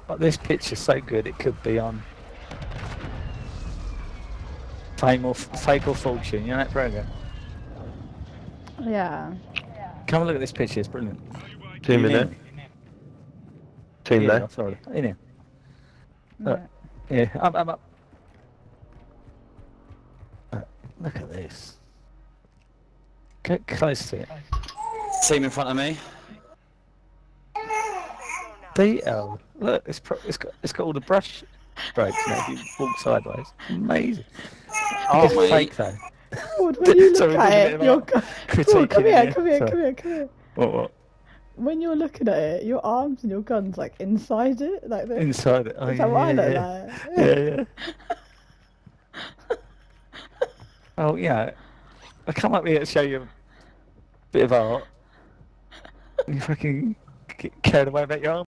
But this picture's so good it could be on Fake or Fortune, you know that program? Yeah. Come and look at this picture, it's brilliant. Team in it. Team Yeah, there. sorry. In here. Look. Yeah. Yeah, up. Look at this. Get close to it. Team in front of me. Detail. Look, it's got all the brush strokes now. If you walk sideways, amazing. Oh, It's mate. fake though. Claude, when you Sorry, look we're at doing a it, bit you're of Claude, come critiquing here. What? When you're looking at it, your arms and your guns like inside it, like this. Inside it. Oh, Is that what I look like? Yeah. Oh yeah. I come up here to show you a bit of art. You fucking get carried away about your arm.